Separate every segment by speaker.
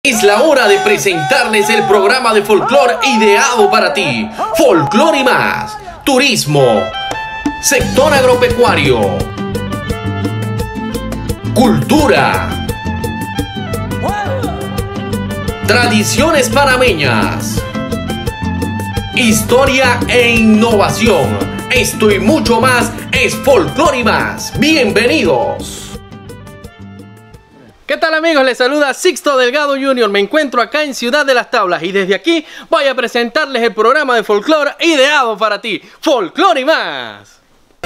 Speaker 1: Es la hora de presentarles el programa de folclore ideado para ti. Folclore y más. Turismo. Sector agropecuario. Cultura. Tradiciones panameñas. Historia e innovación. Esto y mucho más es Folclore y más. Bienvenidos. ¿Qué tal, amigos? Les saluda Sixto Delgado Jr. Me encuentro acá en Ciudad de las Tablas y desde aquí voy a presentarles el programa de folclore ideado para ti. Folclore y más.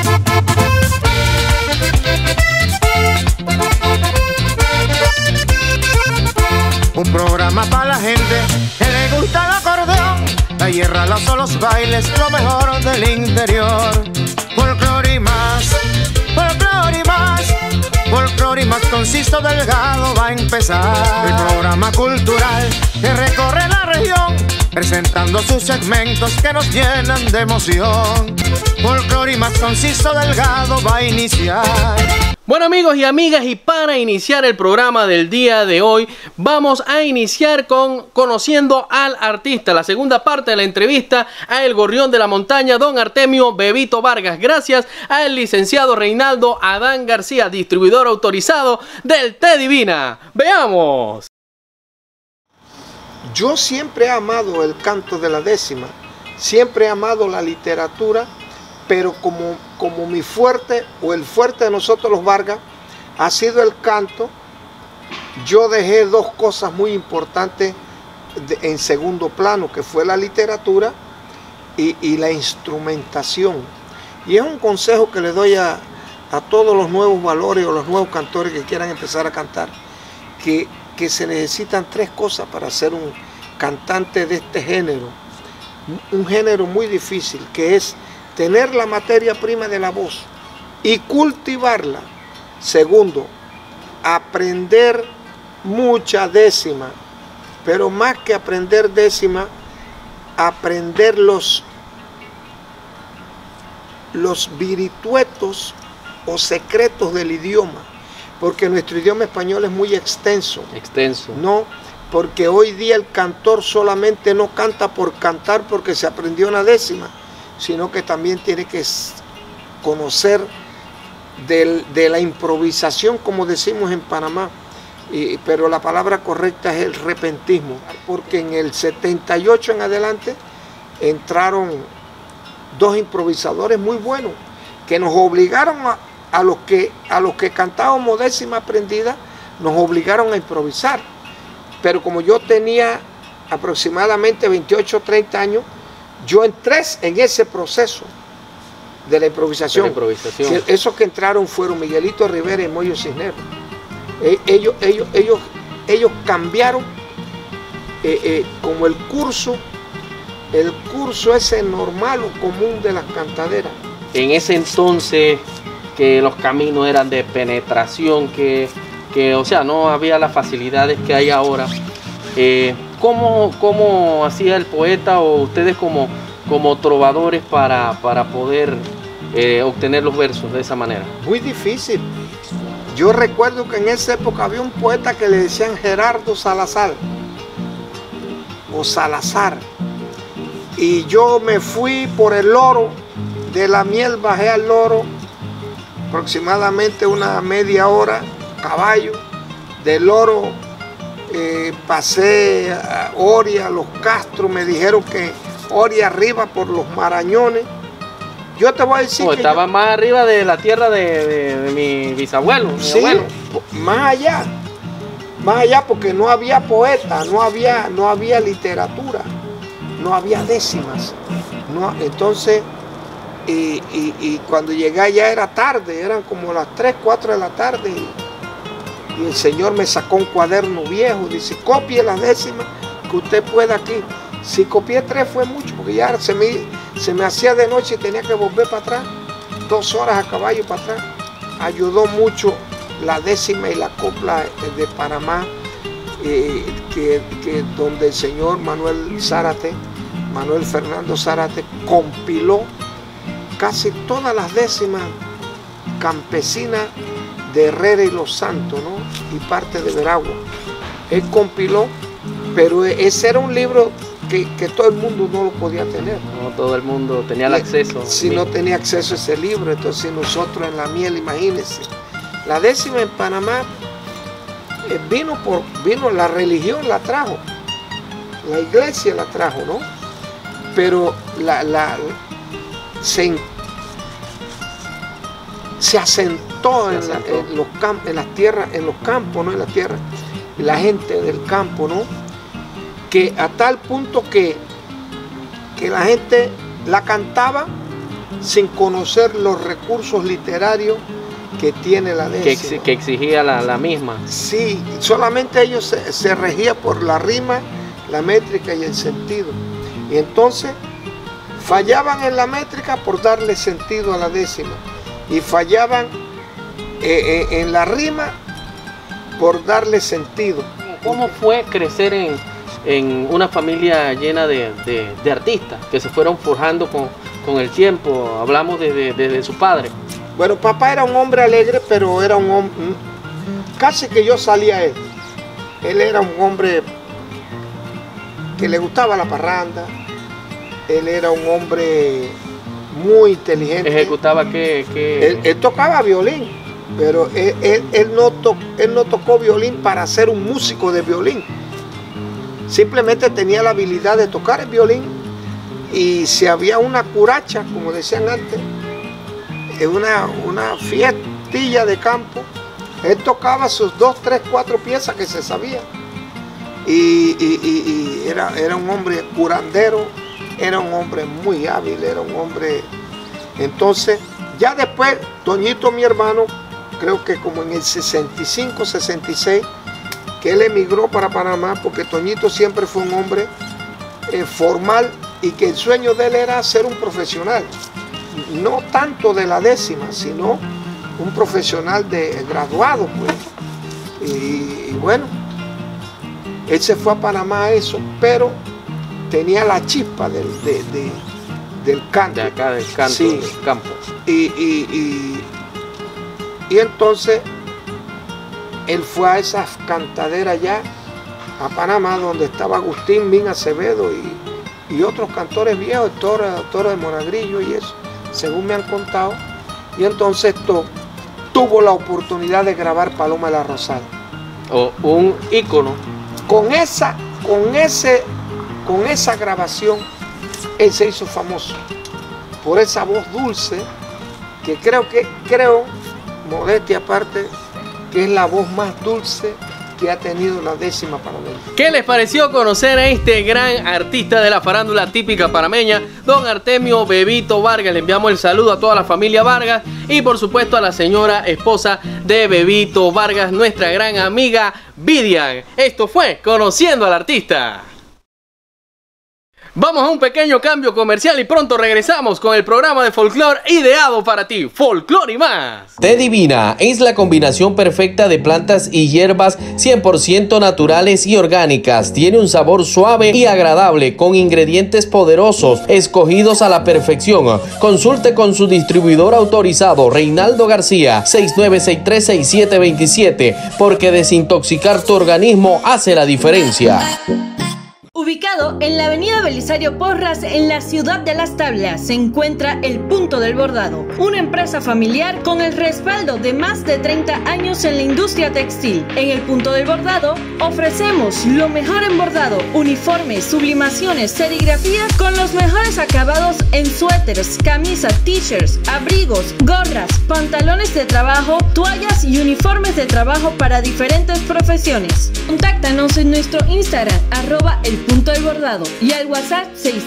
Speaker 2: Un programa para la gente que le gusta el acordeón, la guerra, los bailes, lo mejor del interior. Folclore y más, folclore y más, folclore y más con Sixto Delgado va a empezar. El programa cultural que recorre la región, presentando sus segmentos que nos llenan de emoción. Folclore y más con Sixto Delgado va a iniciar.
Speaker 1: Bueno, amigos y amigas, y para iniciar el programa del día de hoy, vamos a iniciar con conociendo al artista, la segunda parte de la entrevista a El Gorrión de la Montaña, don Artemio Bebito Vargas, gracias al licenciado Reinaldo Adán García, distribuidor autorizado del Té Divina. ¡Veamos!
Speaker 3: Yo siempre he amado el canto de la décima, siempre he amado la literatura, pero como mi fuerte o el fuerte de nosotros los Vargas ha sido el canto, yo dejé dos cosas muy importantes en segundo plano, que fue la literatura y la instrumentación. Y es un consejo que le doy a todos los nuevos valores o los nuevos cantores que quieran empezar a cantar, que se necesitan tres cosas para ser un cantante de este género, un género muy difícil, que es tener la materia prima de la voz y cultivarla. Segundo, aprender mucha décima, pero más que aprender décima, aprender los virtuetos o secretos del idioma, porque nuestro idioma español es muy extenso. No, porque hoy día el cantor solamente no canta por cantar porque se aprendió una décima, sino que también tiene que conocer de la improvisación, como decimos en Panamá, pero la palabra correcta es el repentismo, porque en el 78 en adelante entraron dos improvisadores muy buenos, que nos obligaron a los que cantábamos décima aprendida, nos obligaron a improvisar. Pero como yo tenía aproximadamente 28 o 30 años, yo entré en ese proceso de la improvisación. Esos que entraron fueron Miguelito Rivera y Moyo Cisneros. Ellos cambiaron como el curso ese normal o común de las cantaderas.
Speaker 1: En ese entonces, que los caminos eran de penetración, que o sea, no había las facilidades que hay ahora. ¿Cómo hacía el poeta o ustedes como trovadores para poder obtener los versos de esa manera?
Speaker 3: Muy difícil. Yo recuerdo que en esa época había un poeta que le decían Gerardo Salazar o Salazar, y yo me fui por el Loro, de la Miel bajé al Loro aproximadamente una media hora, caballo, del Loro pasé a Oria, Los Castros, me dijeron que Oria arriba por los Marañones. Yo te voy a decir que
Speaker 1: estaba más arriba de la tierra de mi bisabuelo.
Speaker 3: Sí, abuelo. Más allá porque no había poeta, no había literatura, no había décimas. Entonces, y cuando llegué allá era tarde, eran como las 3, 4 de la tarde. Y el señor me sacó un cuaderno viejo, dice, copie las décimas que usted pueda aquí. Si copié 3 fue mucho, porque ya se me hacía de noche y tenía que volver para atrás, 2 horas a caballo para atrás. Ayudó mucho la décima y la copla de Panamá, donde el señor Manuel Fernando Zárate compiló casi todas las décimas campesinas de Herrera y Los Santos, ¿no? Y parte de Veragua. Él compiló Pero ese era un libro que todo el mundo no lo podía tener.
Speaker 1: No todo el mundo tenía el acceso.
Speaker 3: Si no tenía acceso a ese libro, entonces nosotros en la miel, imagínense. La décima en Panamá vino la religión, la trajo. La iglesia la trajo, ¿no? Pero se asentó en las tierras, en los campos, ¿no? En la tierra, la gente del campo, ¿no? Que a tal punto que la gente la cantaba sin conocer los recursos literarios que tiene la décima.
Speaker 1: Que exigía la misma.
Speaker 3: Sí, solamente ellos se regían por la rima, la métrica y el sentido. Y entonces fallaban en la métrica por darle sentido a la décima. Y fallaban en la rima por darle sentido.
Speaker 1: ¿Cómo fue crecer en una familia llena de artistas que se fueron forjando con el tiempo? Hablamos de su padre.
Speaker 3: Bueno, papá era un hombre alegre, pero era un hombre, casi que yo salía a él. Él era un hombre que le gustaba la parranda. Él era un hombre muy inteligente.
Speaker 1: ¿Ejecutaba qué?
Speaker 3: Él tocaba violín, pero él no tocó violín para ser un músico de violín. Simplemente tenía la habilidad de tocar el violín, y si había una curacha, como decían antes, una fiestilla de campo, él tocaba sus 2, 3, 4 piezas que se sabía. Y era un hombre curandero, era un hombre muy hábil, era un hombre. Entonces, ya después, Toñito, mi hermano, creo que como en el 65, 66, que él emigró para Panamá, porque Toñito siempre fue un hombre formal, y que el sueño de él era ser un profesional, no tanto de la décima, sino un profesional graduado, pues. Y bueno, él se fue a Panamá a eso, pero tenía la chispa del canto.
Speaker 1: De acá, del canto,
Speaker 3: sí,
Speaker 1: del campo.
Speaker 3: Y entonces él fue a esas cantaderas allá, a Panamá, donde estaba Agustín Min Acevedo y otros cantores viejos, Toro de Monagrillo y eso, según me han contado. Y entonces tuvo la oportunidad de grabar Paloma de la Rosada.
Speaker 1: O un ícono.
Speaker 3: Con esa grabación, él se hizo famoso por esa voz dulce, que creo, modestia aparte, que es la voz más dulce que ha tenido la décima panameña.
Speaker 1: ¿Qué les pareció conocer a este gran artista de la farándula típica panameña, don Artemio Bebito Vargas? Le enviamos el saludo a toda la familia Vargas y por supuesto a la señora esposa de Bebito Vargas, nuestra gran amiga Vidian. Esto fue Conociendo al Artista. Vamos a un pequeño cambio comercial y pronto regresamos con el programa de folclore ideado para ti, Folclore y más. Té Divina es la combinación perfecta de plantas y hierbas 100% naturales y orgánicas. Tiene un sabor suave y agradable con ingredientes poderosos escogidos a la perfección. Consulte con su distribuidor autorizado, Reinaldo García, 69636727, porque desintoxicar tu organismo hace la diferencia.
Speaker 4: Ubicado en la avenida Belisario Porras, en la ciudad de Las Tablas, se encuentra El Punto del Bordado, una empresa familiar con el respaldo de más de 30 años en la industria textil. En El Punto del Bordado ofrecemos lo mejor en bordado, uniformes, sublimaciones, serigrafías con los mejores acabados en suéteres, camisas, t-shirts, abrigos, gorras, pantalones de trabajo, toallas y uniformes de trabajo para diferentes profesiones. Contáctanos en nuestro Instagram, @elpuntodelbordado, y al WhatsApp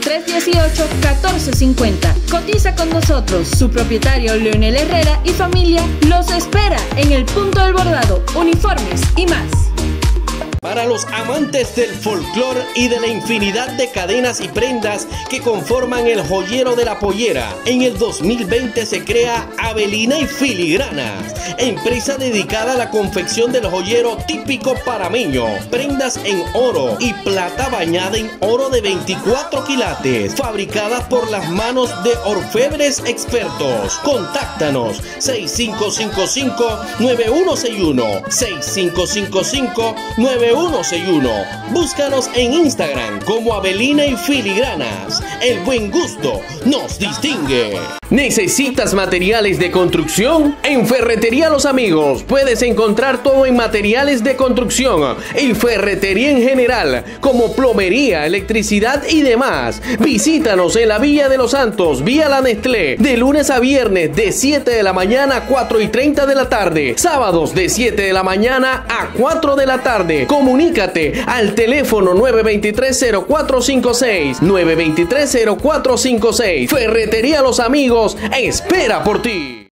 Speaker 4: 6318-1450. Cotiza con nosotros. Su propietario Leonel Herrera y familia los espera en El Punto del Bordado, uniformes y más.
Speaker 1: Para los amantes del folclore y de la infinidad de cadenas y prendas que conforman el joyero de la pollera, en el 2020 se crea Avelina y Filigranas, empresa dedicada a la confección del joyero típico panameño. Prendas en oro y plata bañada en oro de 24 quilates, fabricadas por las manos de orfebres expertos. Contáctanos 6555-9161, 6555-9161. 9161. Búscanos en Instagram como Avelina y Filigranas. El buen gusto nos distingue. ¿Necesitas materiales de construcción? En Ferretería Los Amigos puedes encontrar todo en materiales de construcción y ferretería en general, como plomería, electricidad y demás. Visítanos en la Villa de los Santos, vía La Nestlé, de lunes a viernes de 7 de la mañana a 4:30 de la tarde, sábados de 7 de la mañana a 4 de la tarde. Comunícate al teléfono 923-0456, 923-0456. Ferretería Los Amigos espera por ti.